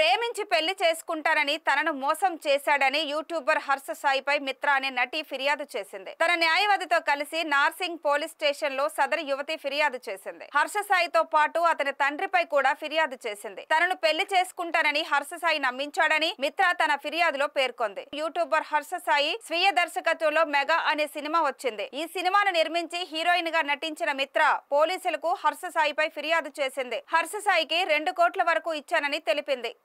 ప్రేమించి పెళ్లి చేసుకుంటానని తనను మోసం చేశాడని యూట్యూబర్ హర్ష సాయిపై మిత్ర అనే నటి ఫిర్యాదు చేసింది. తన న్యాయవాదితో కలిసి నార్సింగ్ పోలీస్ స్టేషన్ లో సదరు యువతి ఫిర్యాదు చేసింది. హర్ష సాయితో పాటు అతని తండ్రిపై కూడా ఫిర్యాదు చేసింది. తనను పెళ్లి చేసుకుంటానని హర్ష సాయి నమ్మించాడని మిత్ర తన ఫిర్యాదులో పేర్కొంది. యూట్యూబర్ హర్ష సాయి స్వీయ దర్శకత్వంలో మెగా అనే సినిమా వచ్చింది. ఈ సినిమాను నిర్మించి హీరోయిన్ గా నటించిన మిత్ర పోలీసులకు హర్ష సాయిపై ఫిర్యాదు చేసింది. హర్ష సాయికి 2 కోట్ల వరకు ఇచ్చానని తెలిపింది.